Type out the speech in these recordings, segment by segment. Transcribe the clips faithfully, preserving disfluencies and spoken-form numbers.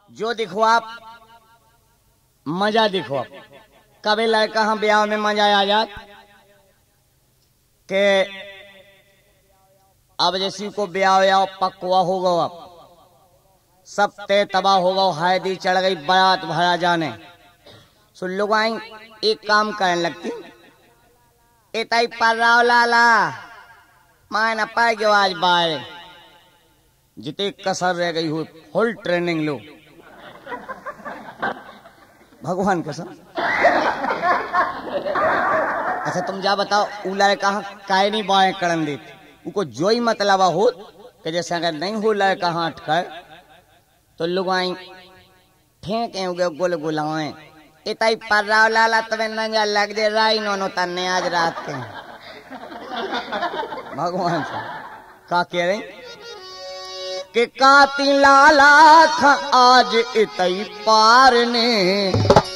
जो दिखो आप मजा दिखो आप। कभी लड़का हम ब्याह में मजा आ जात के अब जैसी को ब्याह या पकवा हो गो, अब सब ते तबाह हो गो, हायदी चढ़ गई, बारात भरा जाने। सुन लोग आई एक काम करने लगती, इताई पर राव लाला मैं न पाए गयो आज बाय जिते कसर रह गई हुई फुल ट्रेनिंग लो भगवान कसम। अच्छा तुम जा बताओ उलाए कहा काय नहीं बाएं करन देते, उनको जो ही मतलब हो कि जैसे अगर नहीं हो लाए कहा अटकर तो लोग आई फेंके उगे गोल गुलाए इताई पर राव लाला तवे नंजा लग दे राई नो तन्ने आज रात के भगवान से का कह रहे कि काती लाला खा आज इतई पार ने,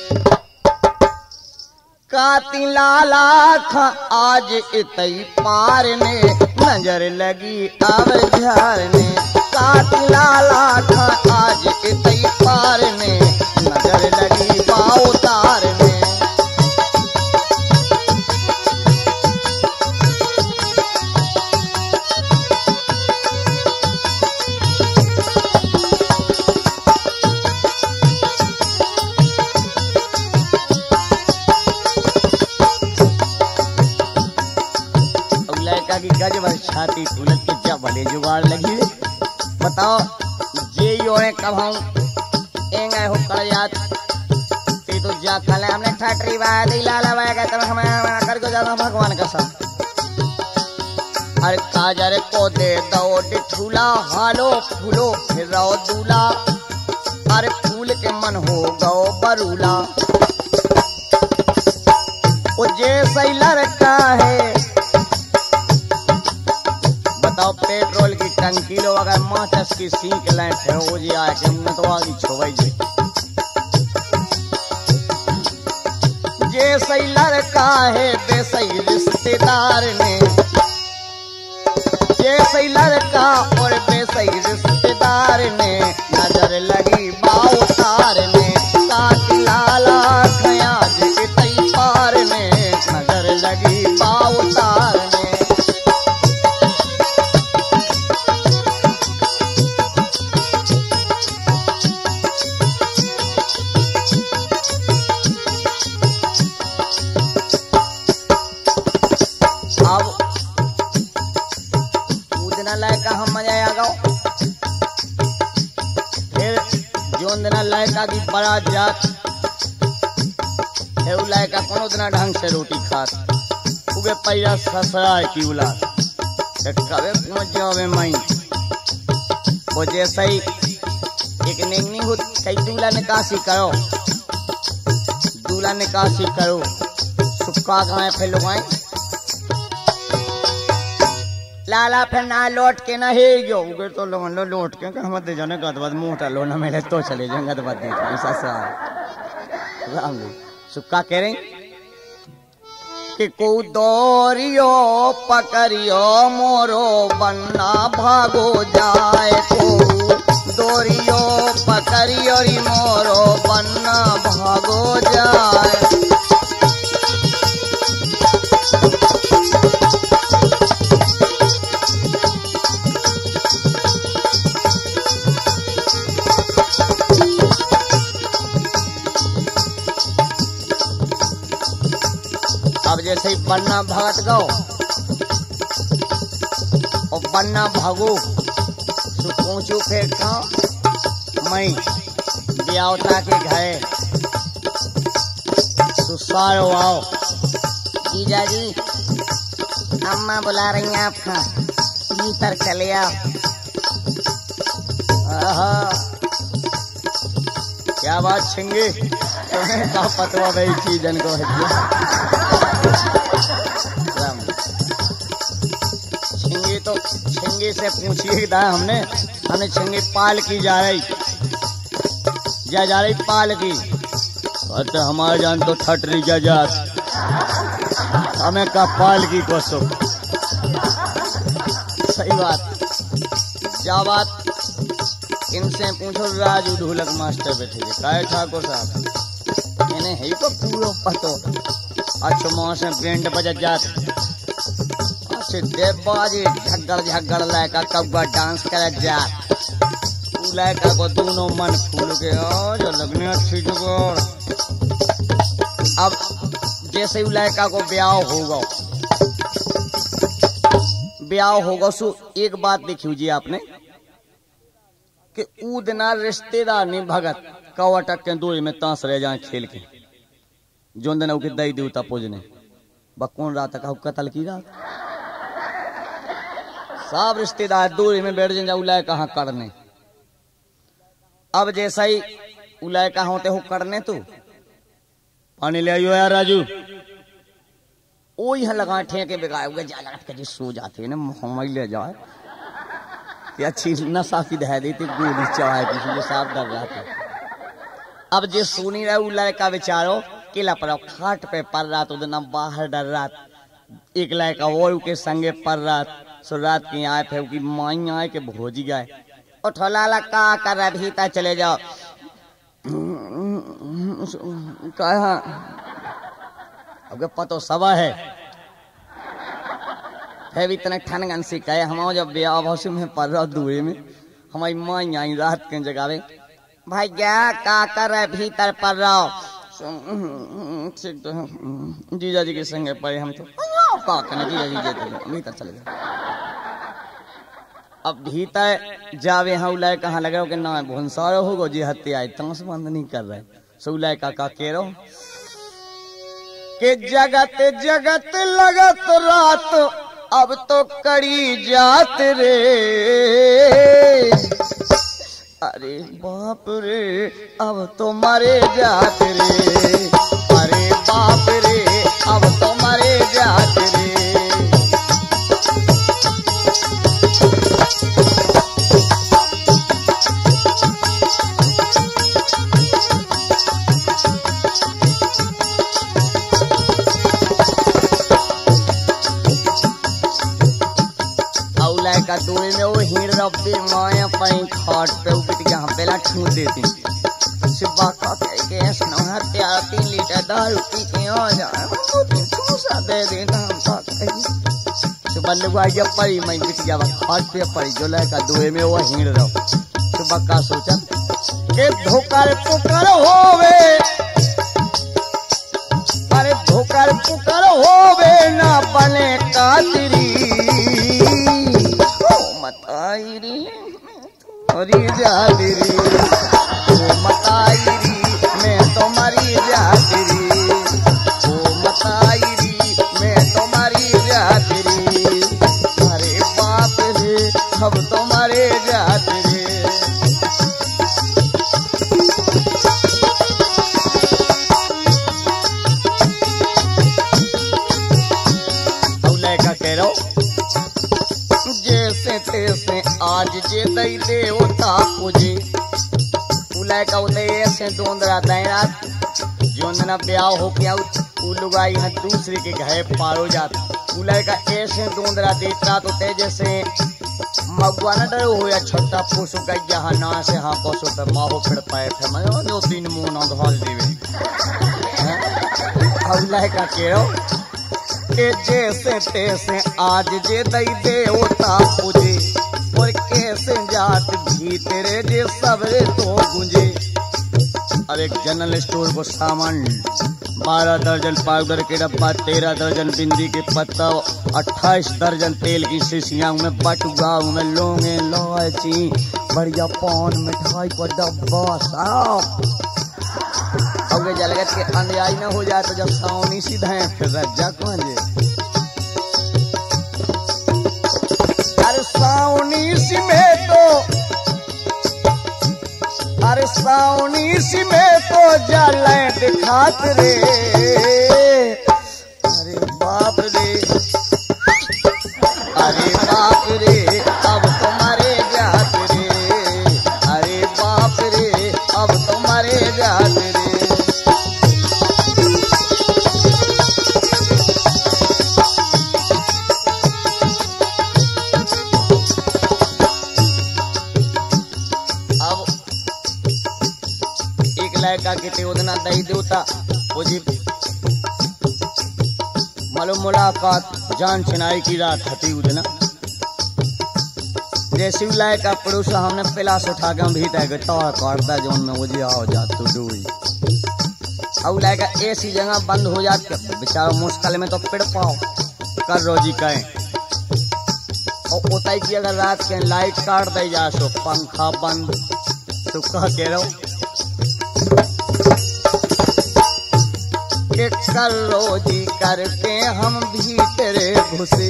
काती लाला खा आज इतई पार ने नजर लगी अब झारने, काती लाला खा आज इतई पार ने नजर लगी बाव तारने। गज भर छाती फूलत के जब भले जुगाड़ लगी बताओ जे यो है कब हम एंगे हो कर याद ते तो जा कल हमने ठटरी बाय दी लाला बाय का तब हमें कर को जाना भगवान का सब। अरे काजर को दे दो ठूला हालो फूलो फिर रहो दूला, अरे फूल के मन हो गो बरूला। वो जे सही लड़का है पेट्रोल की टंकी लो अगर माचस की सीख लें फिर हो जाए कि हमने तो आगे छोड़ जे जे सही लड़का है बेसही रिश्तेदार ने, जे सही लड़का और बेसही रिश्तेदार ने नजर लगी बाव तार ने, काती लाला खयाज के तई पार ने नजर लगी बाव तार ने। लायका की बड़ा जात है लायका कोनो इतना ढंग से रोटी खात उगे पैया ससुराल की औलाद कबे पहुंच जावे मई वो जैसे ही एक नेंगनी हो कई दूल्हा निकासी करो, दूल्हा निकासी करो सुक्का गाय फिर लोग आए लाला फिर ना लौट के ना हे जो उगे तो लोग लो लौट के हम दे जाने का बाद मोटा लो ना मेरे तो चले जाएंगे तो बाद दे ऐसा सा राम जी सुक्का कह रहे कि को दौरियो पकड़ियो मोरो बन्ना भागो जाए, को दौरियो पकड़ियो री मोरो बन्ना भागो जाए। अब जैसे ही बन्ना भागत गो और बन्ना भागो तो पहुंचू फिर कहा मैं ब्यावता के घर सुसारो आओ जीजा जी अम्मा बुला रही हैं आपका भीतर चले आओ। क्या बात छिंगे तुम्हें का पतवा भाई चीजन को छिंगे तो छिंगे से पूछिए था हमने हमने छिंगे पाल की जा रही जा जा रही पाल की तो हमारे जान तो ठट रही जा जा हमें का पाल की को सो सही बात जा बात इनसे पूछो राजू ढोलक मास्टर बैठे काय ठाकुर साहब इन्हें है तो पूरा पतो अच्छा मां से बैंड बजा जात अच्छे देबाजी झगड़ झगड़ लायका कब्बा डांस कर जात लायका को दोनों मन फूल के ओ जो लगने अच्छी जगह। अब जैसे लायका को ब्याह होगा ब्याह होगा सो एक बात देखियो जी आपने कि ऊ दिना रिश्तेदार नहीं भगत कौ अटक के दूरी में तांस रह जाए खेल के जो दिन के दई देवता पूजने बकौन रात का कतल की रात सब रिश्तेदार दूरी में बैठ जाए उलाय कहाँ करने। अब जैसा ही उलाय कहाँ होते हो करने तू पानी ले आइयो यार राजू ओ यहाँ लगा ठेके बिगाए हुए जा लगा के जी सो जाते ना मोहम्मद ले जाए या अच्छी नशा की दह देती गोली चढ़ाए किसी साफ डर रहा था। अब जे सुनी रहे लड़का बेचारो किला पर खाट पे पड़ रहा तो दिन बाहर डर रहा एक लड़का वो के संगे पड़ रहा सो रात की आए थे कि माई आए के भोजी गए और ठोला का कर रहा भीतर चले जाओ कहा अब पतो सवा है है भी इतने ठनगन से कहे हम जब ब्याह भाषु में पढ़ रहा दूरी में हमारी माँ आई रात के जगह भाई क्या का कर रहे भीतर पढ़ रहा हो जीजा जी के संगे पढ़े हम तो का करना जीजा जी देते भीतर चले जाओ। अब भीतर जावे हाँ उलाय कहाँ लगे कि ना भुनसारो होगो जी हत्या आए तंस बंद नहीं कर रहे सो उलाय का का कह रहा के जगत जगत लगत रात अब तो कड़ी जात रे अरे बाप रे अब तो मरे जात रे अरे बाप रे अब तो मरे जात रे। का दूरी में वो हीर रब्बे माया पाई खाट पे उठ यहाँ पहला छू देती सुबह का कह के सुनो हत्या तीन लीटर दारू पी के आ जाए छूसा दे देना हम का सुबह लोग आई जब पड़ी मैं बिट गया खाट पे पड़ी जो लड़का दूरी में वो हीर रहो सुबह का सोचा के धोकर पुकार होवे अरे धोकर पुकार होवे ना बने कातरी मताईरी मरी जादरी ओ मताईरी मैं तो मरी जादरी ओ मताईरी मैं तो मरी जादरी अरे बाप रे अब तो मरे जादरी। का कह रहा हूँ जैसे तैसे आज जे दई देवता पूजे उलाय का उदय ऐसे दोंदरा रात जोंदना ब्याह हो गया उ लुगाई है दूसरे के घर पारो जाता उलाय का ऐसे दोंदरा देता तो ते जैसे मगवा न डरो हो या छोटा फूसो का यहाँ ना से हाँ कोसो तो माहो फिर पाए थे मैं जो तीन मुंह ना घाल देवे उलाय का कहो के जैसे तैसे आज जे दई देवता पूजे और कैसे जात भीतरे जे सबरे तो गुंजे। और एक जनरल स्टोर को सामान बारह दर्जन पाउडर के डब्बा तेरह दर्जन बिंदी के पत्ता अट्ठाईस दर्जन तेल की शीशियां में बटुआ में लौंगे इलायची बढ़िया पान मिठाई का डब्बा साफ अगे जलगत के अंधयाई न हो जाए तो जब सावनी सीधा है फिर रज्जा कौन जे अरे सावनी सी में तो अरे सावनी सी में तो जले दिखात रे अरे बाप रे अरे बाप रे अब तुम्हारे जात रे अरे बाप रे अब तुम्हारे जात रे। लड़का के ते उदना दही देवता वो जी मालूम मुलाकात जान चिनाई की रात हती उदना जैसे लड़का पड़ोसा हमने पिलास उठा के हम भीतर गए तो काटता जो में वो जी आओ जा तू डूई अब लड़का ऐसी जगह बंद हो जाती बेचारा मुश्किल में तो पिड़ पाओ कर रोजी कहें और उताई की अगर रात के लाइट काट दे जा सो पंखा बंद तो कह के रहो कि कर रोजी करके हम भीतरे घुसे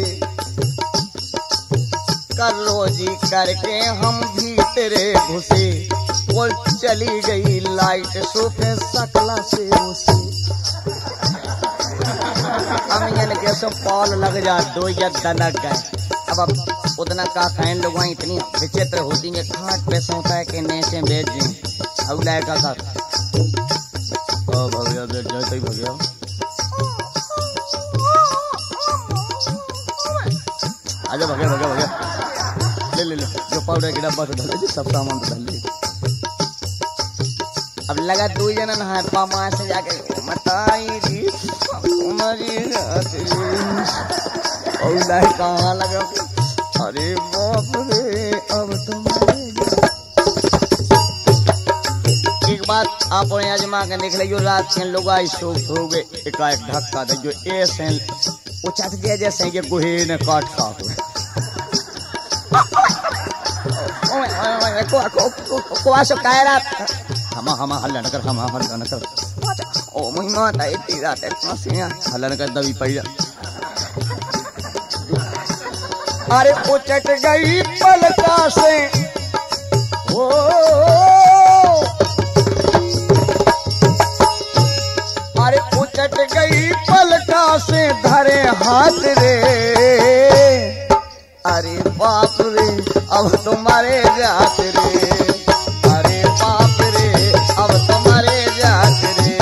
कर रोजी करके हम भीतरे घुसे वो चली गई लाइट सोफे सकला से उसे हम ये कैसे पॉल लग जा दो या दनक गए अब अब उतना का खाएं लोग इतनी विचित्र होती है खाट पे सोता है कि नेचे बेच दें अब लड़का का ओ भगया बैठ जाए तो ही भगया आजा भगया भगया भगया ले ले ले जो पाउडर के डब्बा से डाले सब सामान तो डाल ले अब लगा दो जना नहा पामा से जाके मताई दी हमारी रात और लाइट कहाँ लगा अरे बाप रे अब तुम्हारे एक बात आप आजमा के देख लियो रात के लोग आई सो हो गए एकाएक धक्का दे जो ऐसे उचट गया जैसे ये गुहे ने काट खा को को को आसो कायरा हम हम हल्ला न कर हम हल्ला न कर ओ मुई माता इतनी रात इतना सिया हल्ला न कर दबी पड़ी अरे उचट गई पलका से ओ अरे उचट गई पलका से धरे हाथ रे अरे बाप रे अब तुम्हारे जात रे अरे बाप रे अब तुम्हारे जात रे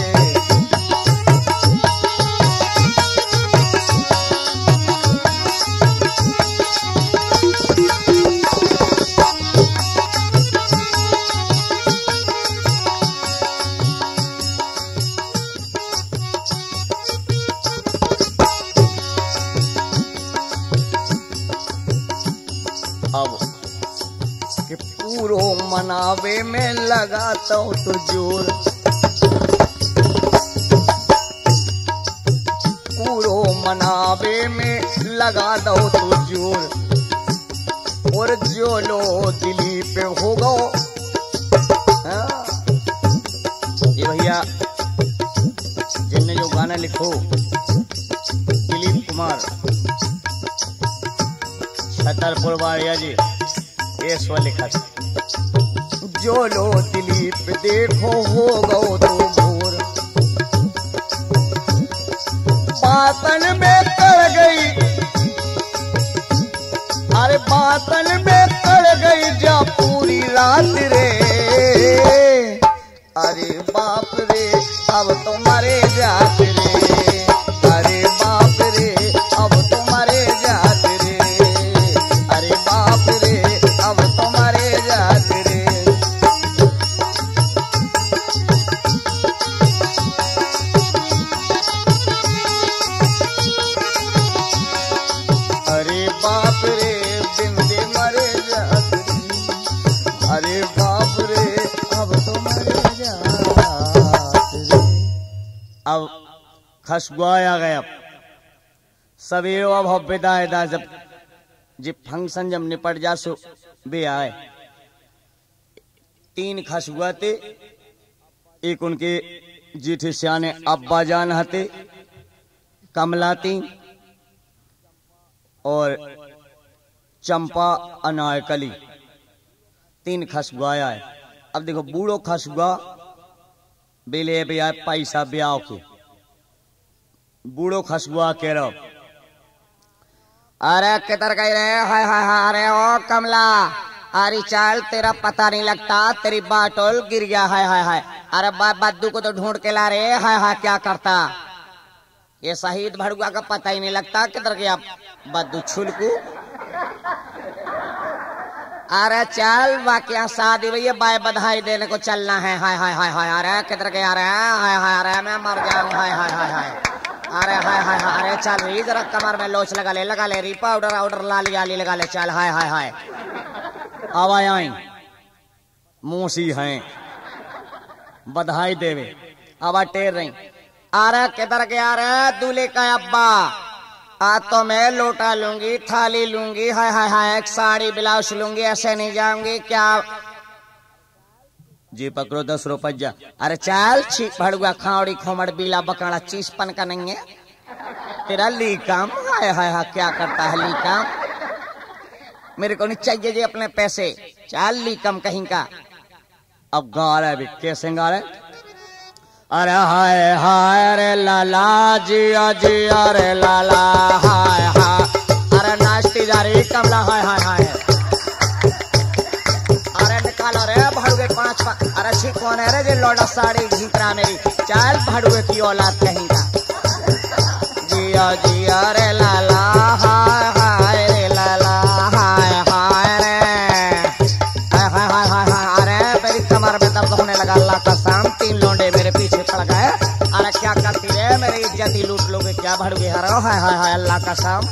अब कि पूरो मनावे में लगाता हूँ तो जोर पूरो मनावे में लगा दो तो जोर और जो लो दिली पे होगा ये भैया जिनने जो गाना लिखो दिलीप कुमार छतरपुर वाड़िया जी ये स्व लिखा जो लो दिलीप देखो हो गो तो भोर बातन में कर गई अरे बातन में कर गई जा पूरी रात रे अरे बाप रे अब तुम्हारे जात रे अरे बाप रे अब तुम्हारे जात रे अरे बाप रे अब तुम्हारे जात रे अरे बाप रे बिंदे मरे जात रे अरे बाप रे अब तुम्हारे जात रे अब खसगुआ गया सभी अब विदा है जब जब फंक्शन जब निपट जा सो बे आए तीन खसगुआ थे एक उनके जीठे सियाने अब्बा जान हते कमला थी और चंपा अनायकली तीन खसगुआ आए अब देखो बूढ़ो खसगुआ बेले भी आए पैसा ब्याह के बूढ़ो खसगुआ कह रहा अरे किधर गई रहे हाय हाय हाय अरे ओ कमला अरे चाल तेरा पता नहीं लगता तेरी बाटोल गिर गया हाय हाय हाय अरे बा बद्दू को तो ढूंढ के ला रहे हाय हाय क्या करता ये शहीद भड़ुआ का पता ही नहीं लगता किधर गया बद्दू छुलकू अरे चल वाकया शादी भैया बाय बधाई देने को चलना है। हाय हाय हाय हाय अरे किधर के आ रहे हैं? हाय हाय अरे मैं मर जाऊं। हाय हाय हाय हाय अरे हाय हाय हाय अरे चल रही जरा कमर में लोच लगा ले लगा ले री पाउडर आउडर लाली आली लगा ले चल। हाय हाय हाय आवाज आई मूसी हैं बधाई देवे आवा टेर रही। अरे किधर के आ रहे दूल्हे का अब्बा? आ तो मैं लोटा लूंगी थाली लूंगी। हाय हाय हाय एक साड़ी ब्लाउज लूंगी ऐसे नहीं जाऊंगी क्या? जी पकड़ो दस रुपया। अरे चल छी भड़ुआ खावड़ी खोमड़ बीला बकड़ा चीसपन का नहीं है तेरा ली काम। हाय हाय हाय क्या करता है ली काम? मेरे को नहीं चाहिए जी अपने पैसे। चल ली कम कहीं का। अब गा रहे भी कैसे गा रहे? अरे हाय हाय अरे लाला जिया जिया रे लाला हाय हाय अरे नाचती जा रही कमला। हाय हाय हाय अरे निकालो रे भड़ुए पांच पा। अरे छी कौन है रे जे लौटा साड़ी घीतरा मेरी? चल भड़ुए की औलाद कहीं का। जिया जिया रे लाला हाय हाय रे लाला हाय हाय रे हाय हाय हाय हाय हाय अरे मेरी कमर में दर्द होने लगा। अल्लाह का शाम तीन लौंडे मेरे पीछे पड़ गए। अरे क्या करती रे मेरी इज्जत ही लूट लोगे क्या भड़ुए हरो? हाय हाय हाय अल्लाह का शाम।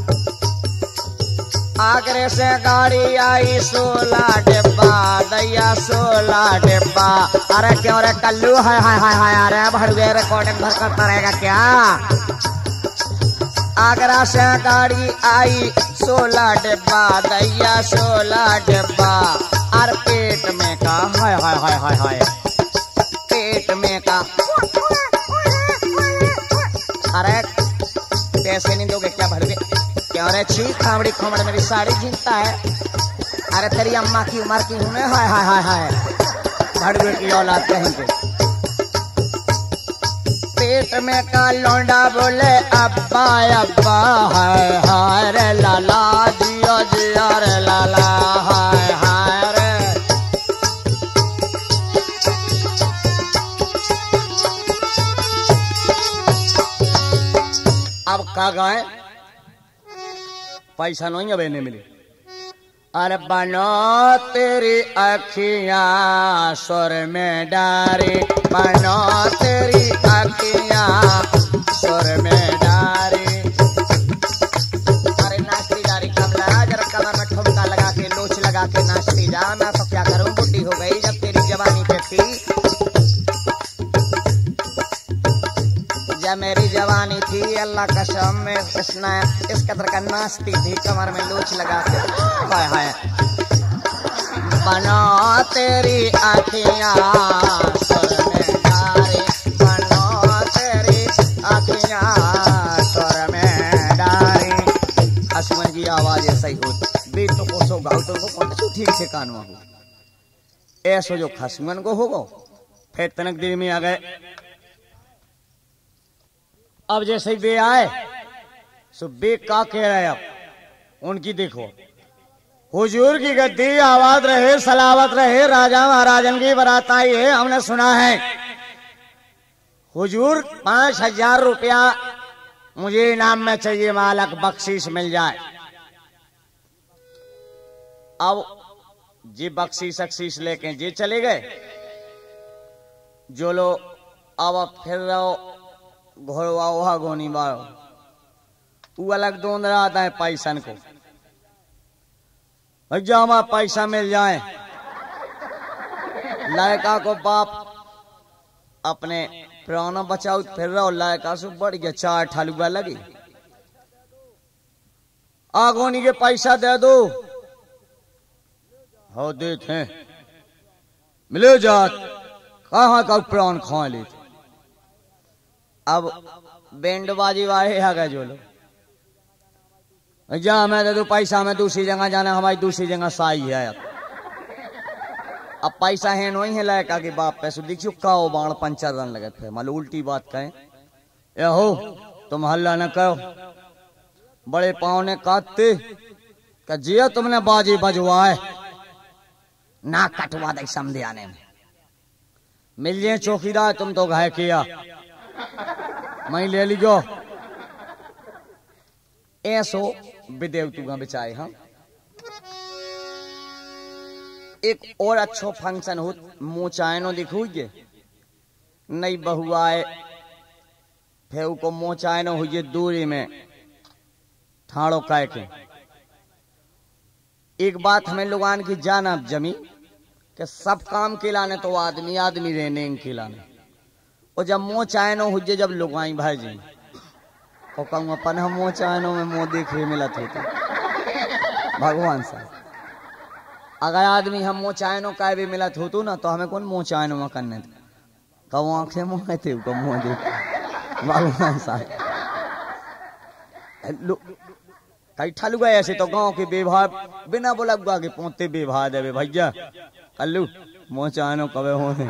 आगरे से गाड़ी आई सोलह डिब्बा दैया सोलह डिब्बा। अरे क्यों रे कल्लू? हाय हाय हाय हाय अरे भड़ुए रिकॉर्डिंग भर करता रहेगा क्या? आगरा से गाड़ी आई सोलह डिब्बा दैया सोलह डिब्बा। और पेट में का हाय हाय हाय हाय हाय पेट में का। अरे पैसे नहीं दोगे क्या भड़ुए? क्यों रे छी खावड़ी खोमड़ मेरी साड़ी झींकता है। अरे तेरी अम्मा की उम्र की हूं मैं। हाय हाय हाय हाय भड़ुए की औलाद कहेंगे। पेट में का लौंडा बोले अब्बा अब्बा हाय हाय रे लाला जिया जिया रे लाला हाय हाय रे। अब का गाए पैसा नहीं अब इन्हें मिले। अरे बनो तेरी अखियां स्वर में डारे बनो तेरी अखियां स्वर में डारे। अरे नाचती जा रही कमला जरा कमर में ठुमका लगा के लोच लगा के नाचती जा। मैं तो क्या करूं बुढ़ी हो गई जब तेरी जवानी पे थी। जब मेरी जवानी थी अल्लाह कसम में इसने इस कदर का नाचती थी कमर में लोच लगा के। हाय हाय बनो तेरी अखियां स्वर में डारे बनो तेरी अखियां स्वर में डारे। हसमन की आवाज ऐसा ही होती बे तो को सो गाओ तो को कौन सा ठीक से कानवा हो ऐसो जो खसमन को होगो फिर तनक देर में आ गए। अब जैसे ही बे आए सो बे का कह रहे अब उनकी देखो हुजूर की गद्दी आबाद रहे सलावत रहे राजा महाराजन की बारात आई है। हमने सुना है हुजूर पांच हजार रुपया मुझे इनाम में चाहिए मालक बख्शीश मिल जाए। अब जी बख्शीश अक्शीश लेके जी चले गए। जो लो अब फिर रहो घोड़वा वहा गोनी बारो वो अलग दोन रहा था पैसन को भैया हमारा पैसा मिल जाए। लड़का को बाप अपने प्राण बचाओ फिर रहो लड़का से बढ़ गया चार ठालुआ लगी आगोनी के पैसा दे दो हो देते मिले जात कहाँ का प्राण खा लेते। अब बैंडबाजी वाले आ गए जो लोग जा मैं दे दू पैसा में दूसरी जगह जाना हमारी दूसरी जगह साई है। अब अब पैसा है नहीं है लड़का के बाप पैसे देखियो काओ बाण पंचर रन लगे थे मालूम उल्टी बात कहें ए हो तुम हल्ला न करो। बड़े पाँव ने काटते कि जिया तुमने बाजी बजवाए ना कटवा दे समझे आने में मिल जाए चौकीदार तुम तो घाय किया मैं ले लीजो ऐसो विदेव तू बेचाए हम एक और अच्छो फंक्शन हो मोचायनो दिखू ये नई बहू आए फिर को मोचायनो हुई दूरी में ठाड़ो कह के। एक बात हमें लोगान की जाना जमी कि सब काम खिलाने तो आदमी आदमी रहने खिलाने और जब मोचायनो हुई जब लुगाई भाई और कहूँ अपन हम मोचायनो में मुँह देखे मिलत होता भगवान साहब। अगर आदमी हम मोचायनो का भी मिलत होतो ना तो हमें कौन मोचायनो में करने थे कहूँ आंखें मुँह थे मुँह देख भगवान साहब। कई ठलू गए ऐसे तो गांव के बेभाव बिना बोला गुआ के पहुंचते बेभा देवे भैया अल्लू मोचायनो कवे होने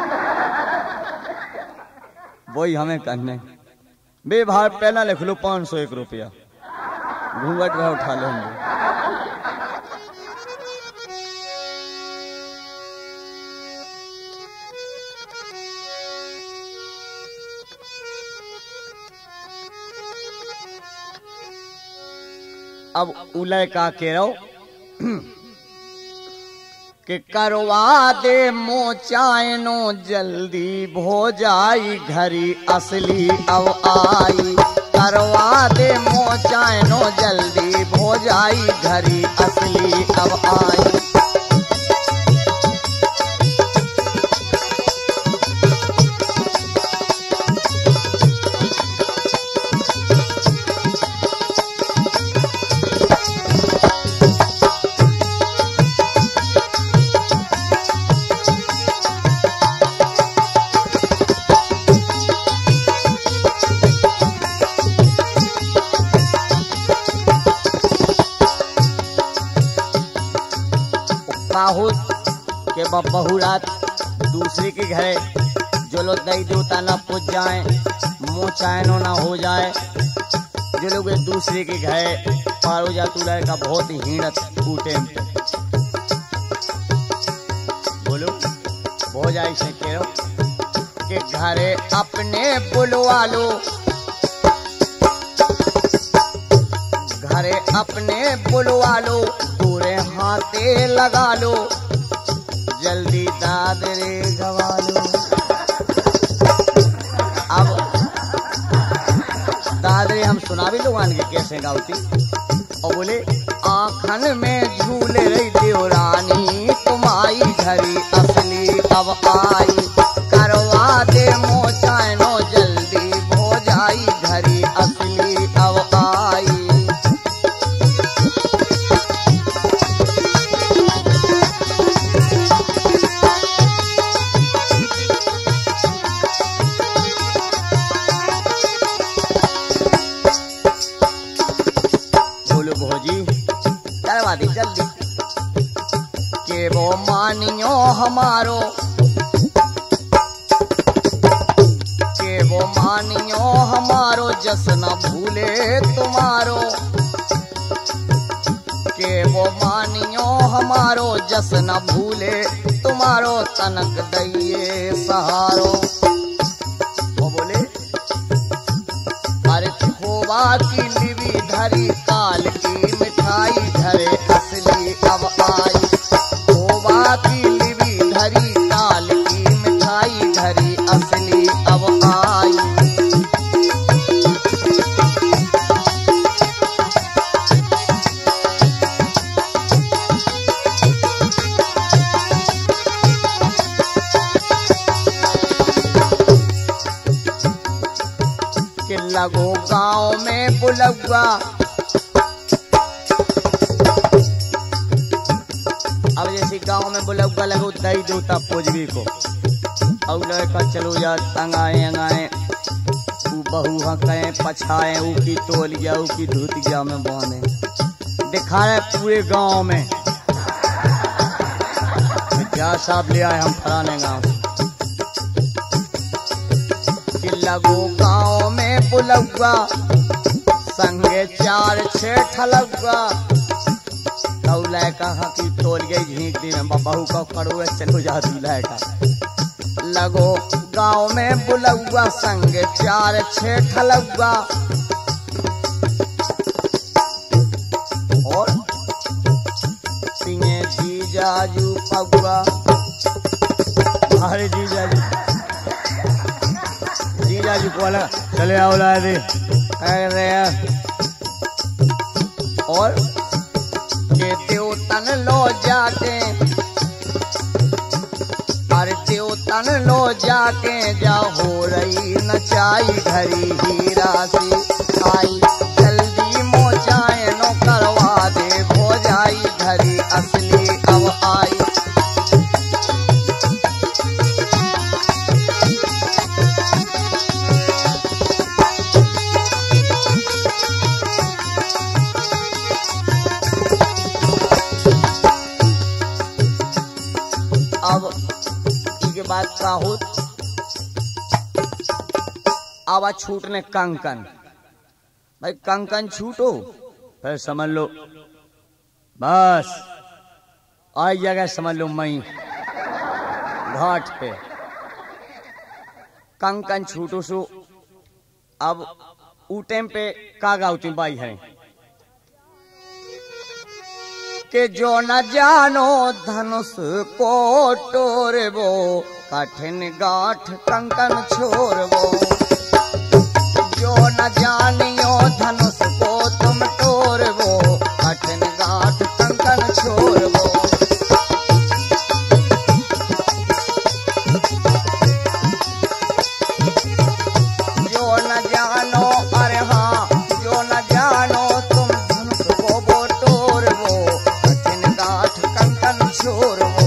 वही हमें करने बेभाव पहला लिख लो पाँच सौ एक रुपया घूंघट में उठा लेंगे। अब उलय का कह रहो कि करवा दे मोचायनो जल्दी भो जाई घरी असली अब आई। करवा दे मोचायनो जल्दी भो जाई घरी असली अब आई। के बहुरात दूसरे के घरे जो लोग दही देवता ना पूज जाए मोचायनो ना हो जाए जो लोग दूसरे के घरे पारो जातू रहे का बहुत ही हीणत टूटे बोलो हो जाए से कह रहो कि घरे अपने बुलवा लो घरे अपने बुलवा लो पूरे हाथे लगा लो जल्दी दादरे गवा लो। अब दादरे हम सुना भी लोगान के कैसे गावती और बोले आंखन में झूले रही देवरानी तुम आई घरी असली अब आई। करवा दे मोचायनो जल्दी भो जाई घरी असली अब आई। जल्दी के वो मानियो हमारो के वो मानियो हमारो जस न भूले तुम्हारो के वो मानियो हमारो जस न भूले तुम्हारो तनक दइए सहारो। वो बोले अरे खोवा की लिवी धरी काल की मिठाई धरे असली अब आई। खोवा की लिवी धरी काल की मिठाई धरी असली अब आई। कि लगो गांव में बुलवा अब जैसे गांव में बुलवा लगो दही देवता पूजवी को और लड़का चलो जा तंगाए अंगाए बहू हकाए पछाए ऊ की तोलिया ऊ की धुतिया में बांधे दिखा रहे पूरे गांव में क्या साहब ले आए हम फलाने गांव कि लगो गांव में बुलवा संगे चार छह ठलवा लड़का की तोल गई झींक दी में बहू का कड़ुए चलो जा दूल्हा का। लगो गांव में बुलवा संग चार छह ठलवा और सिंगे जी जाजू अगुआ अरे जीजा जी जीजा जी को वाला चले आओ ला दे कर रहे हैं और के देव तन लो जाके अरे देव तन लो जाके जा हो रही नचाई घरी हीरा से आई जल्दी मोचाए नो करवा दे हो जाई घरी असली अब आई अब इसके बाद का हो आवाज छूटने कंकन भाई कंकन छूटो फिर समझ लो बस आई जगह समझ लो मई घाट पे कंकन छूटो सो अब ऊ टाइम पे का गाउती बाई है के जो न जानो धनुष को टोरबो कठिन गाठ कंकन छोड़बो जो न जानियो धनुष को तुम टोरबो कठिन गाठ कंकन छोड़बो जो न जानो अरे हाँ जो न जानो तुम धनुष को वो टोरबो कठिन गाठ कंकन छोड़बो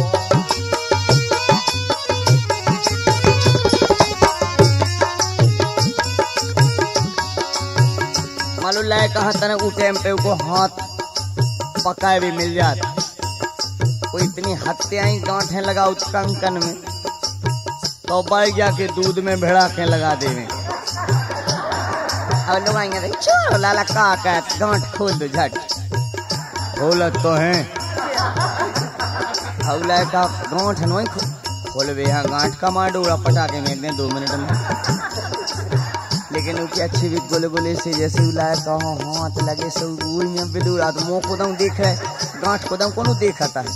मालूम लाए कहा तने उ टाइम पे उको हाथ पकाए भी मिल जात वो इतनी हत्याएं गांठें लगा उस कंकन में तो बाई जाके दूध में भेड़ा के लगा देवे और लोग आएंगे चलो लाला का का गांठ खोल दो झट खोलत तो है हौला का गांठ नहीं खोल बे यहाँ गांठ का मार डोरा पटाके मेर दे दो मिनट में लेकिन उसकी अच्छी भी गोले गोले से जैसे उलाया कहो हाथ लगे सब वही में बिदूरा तो मुंह को दम देख रहे गांठ को दम कोनो देखता है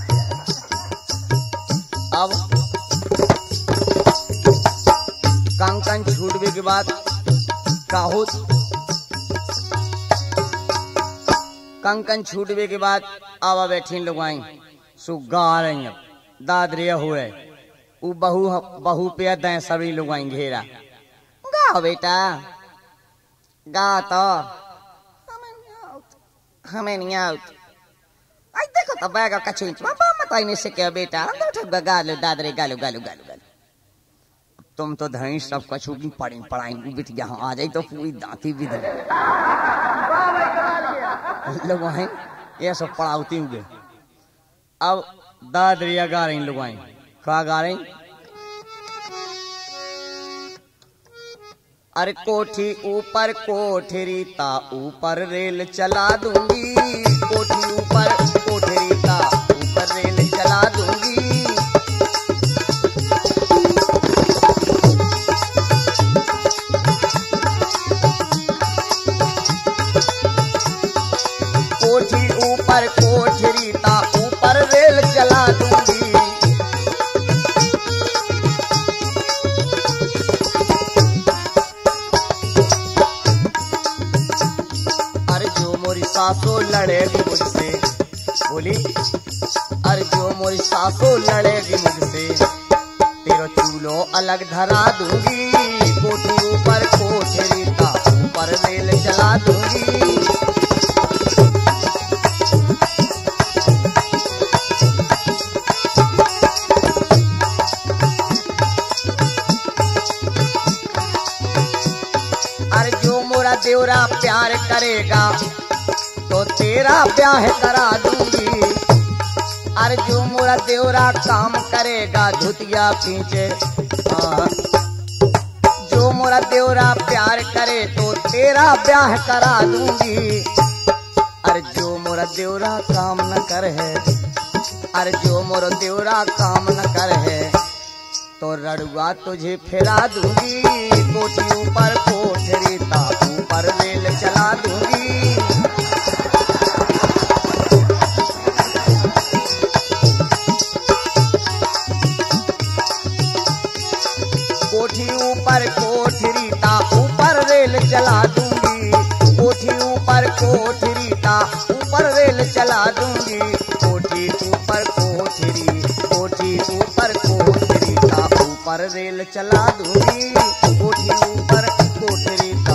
अब कंकन छूटने के बाद काहो कंकन छूटने के बाद आवा बैठी लोग आई सु गा रही हैं दादरिया हुए वो बहु बहु पे दें सभी लोग आई घेरा गाओ बेटा गा तो हमें नहीं आउट आई देखो तो बैग का चिंच पापा मत आई नहीं से क्या बेटा अंदर गालो दादरे गालो गालो गालो गालो तुम तो धनी सब कछु की पड़ी पढ़ाई बिट यहाँ आ जाए तो पूरी दांती भी दे लोग हैं ये सब पढ़ाती हुए अब दादरिया गा रही लोग आई क्या गा रही अरे कोठी ऊपर कोठरी ता ऊपर रेल चला दूंगी कोठी ऊपर कोठरी ता ऊपर रेल चला दूंगी कोठी ऊपर कोठरी ता ऊपर रेल चला दूंगी सासो लड़ेगी मुझसे बोली अरे जो मोरी सासो लड़ेगी मुझसे तेरा चूल्हो अलग धरा दूंगी कोठी ऊपर कोठरी ता ऊपर रेल चला दूंगी अरे जो मोरा देवरा प्यार करेगा तो तेरा ब्याह करा दूंगी अरे जो मोरा देवरा काम करेगा धुतिया पीछे जो मोरा देवरा प्यार करे तो तेरा ब्याह करा दूंगी अरे जो मोरा देवरा काम न कर है अरे जो मोरा देवरा काम न कर है तो रड़ुआ तुझे फिरा दूंगी कोठी ऊपर कोठरी ता ऊपर रेल चला दूंगी कोठी ऊपर कोठरी ता ऊपर रेल चला दूंगी, कोठी ऊपर कोठरी ता ऊपर रेल चला दूंगी, कोठी ऊपर कोठरी, कोठी ऊपर कोठरी ता ऊपर रेल चला दूंगी, कोठी ऊपर कोठरी